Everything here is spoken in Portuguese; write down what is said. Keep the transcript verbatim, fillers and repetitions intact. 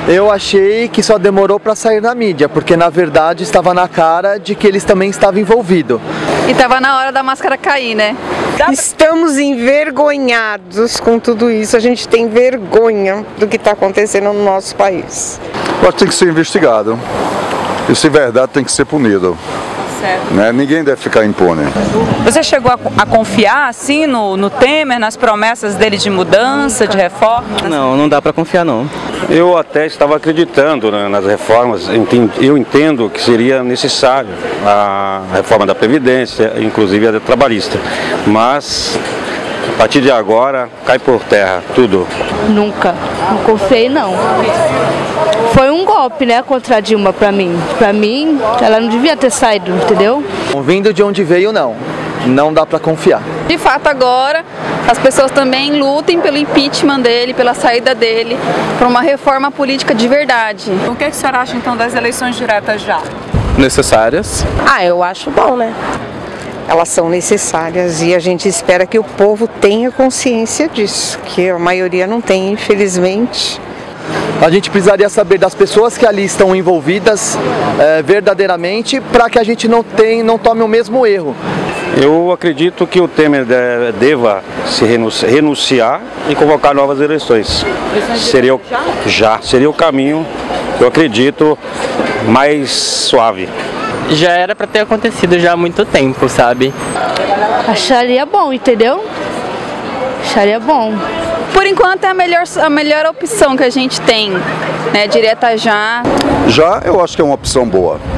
Eu achei que só demorou para sair na mídia, porque na verdade estava na cara de que eles também estavam envolvidos. E estava na hora da máscara cair, né? Estamos envergonhados com tudo isso, a gente tem vergonha do que está acontecendo no nosso país. Eu acho que tem que ser investigado, e se verdade tem que ser punido. Certo. Né? Ninguém deve ficar impune. Você chegou a, a confiar assim no, no Temer, nas promessas dele de mudança, de reforma? Não, não dá para confiar não. Eu até estava acreditando, né, nas reformas, eu entendo que seria necessário a reforma da Previdência, inclusive a da trabalhista, mas a partir de agora cai por terra tudo. Nunca, não confiei não. Foi um golpe, né, contra a Dilma pra mim. Pra mim, ela não devia ter saído, entendeu? Vindo de onde veio, não. Não dá para confiar. De fato, agora as pessoas também lutem pelo impeachment dele, pela saída dele, por uma reforma política de verdade. O que, é que a senhora acha então das eleições diretas já? Necessárias. Ah, eu acho bom, né? Elas são necessárias e a gente espera que o povo tenha consciência disso, que a maioria não tem, infelizmente. A gente precisaria saber das pessoas que ali estão envolvidas é, verdadeiramente, para que a gente não, tem, não tome o mesmo erro. Eu acredito que o Temer deva se renunciar e convocar novas eleições. Seria o, já seria o caminho, eu acredito, mais suave. Já era para ter acontecido já há muito tempo, sabe? Acharia bom, entendeu? Acharia bom. Por enquanto é a melhor, a melhor opção que a gente tem, né, direta já. Já eu acho que é uma opção boa.